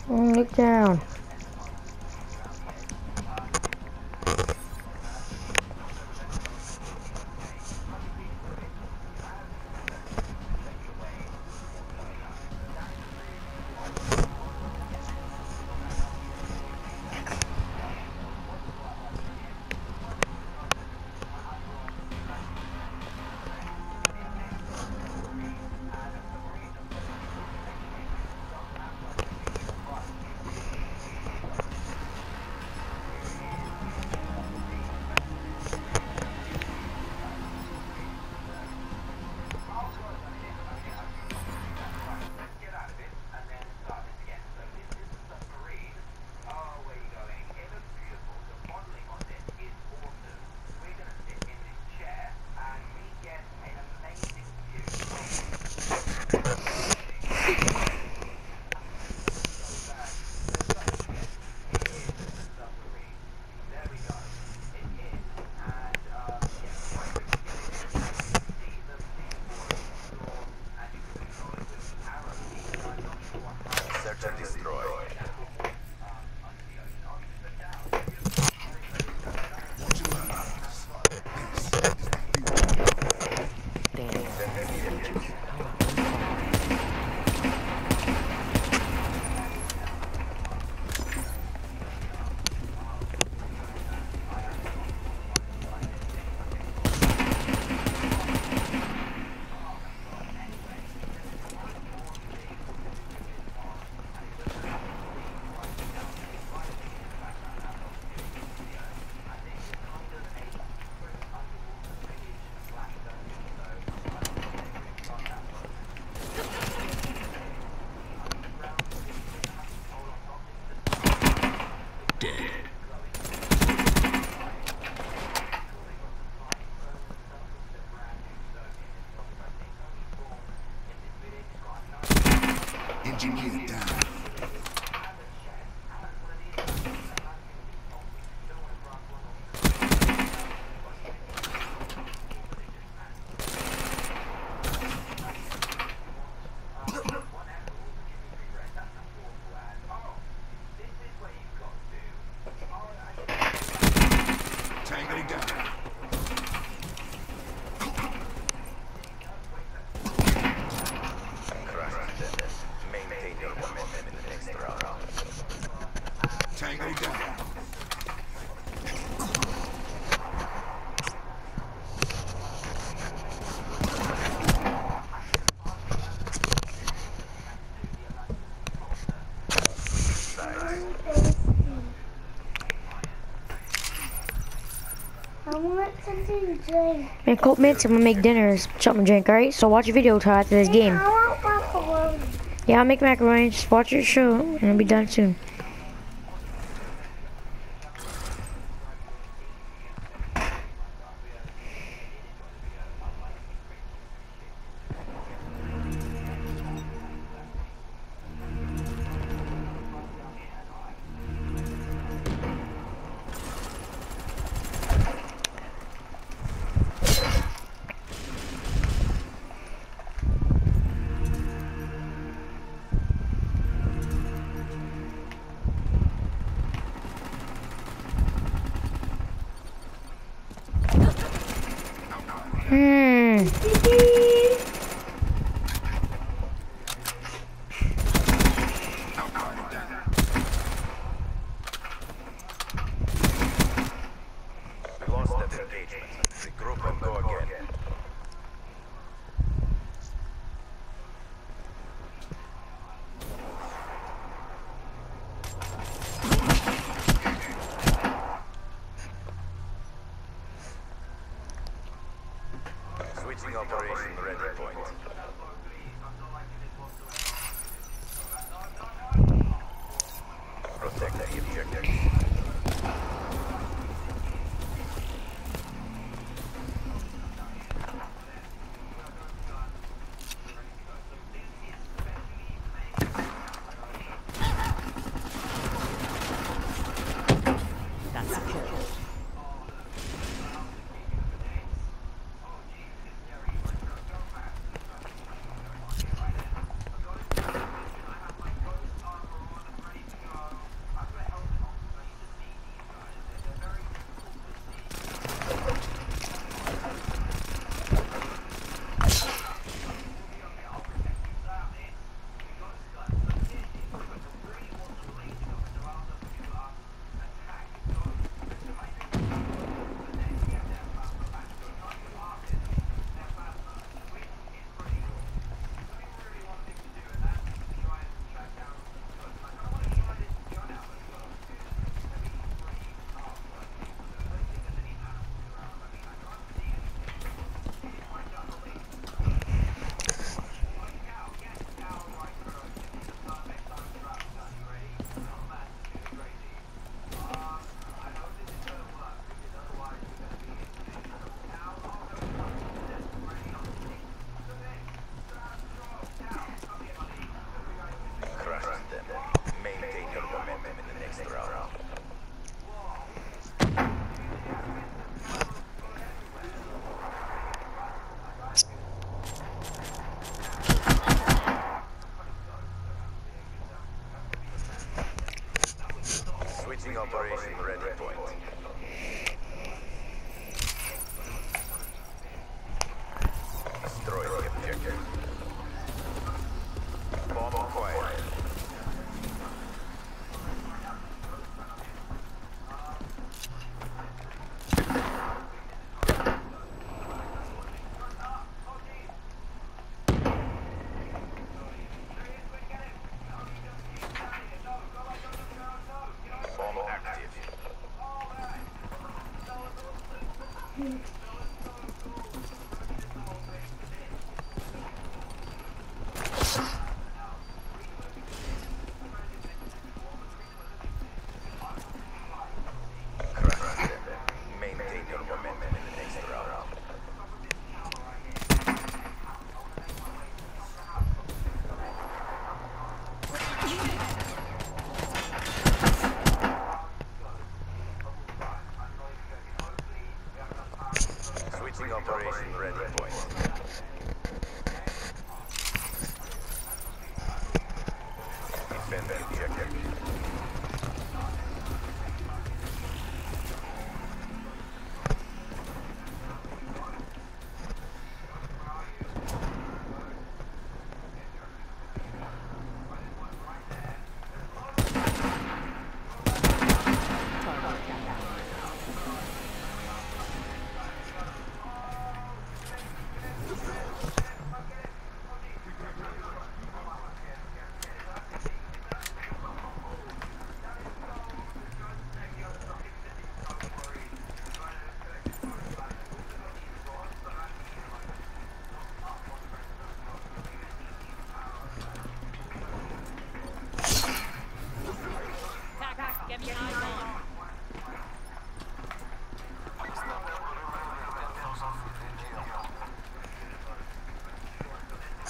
Look down. Search and destroy. Engineer down. Tango down. Maintain your momentum in the next round. Tango down. I want something to drink. Man, Colt Mints, I'm gonna make dinner, something to drink, alright? So watch your video till after this game. I want macaroni. Yeah, I'll make macaroni, just watch your show, and I'll be done soon. We lost that engagement. Regroup and go again. Switching operation ready point. Protect the objective.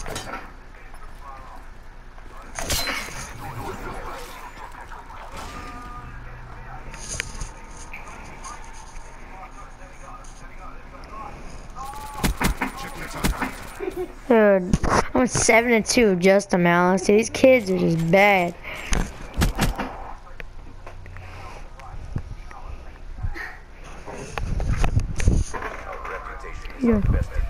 Check your time. Dude, I'm 7-2 just a malice. These kids are just bad. Our reputation is Yeah. our best defense.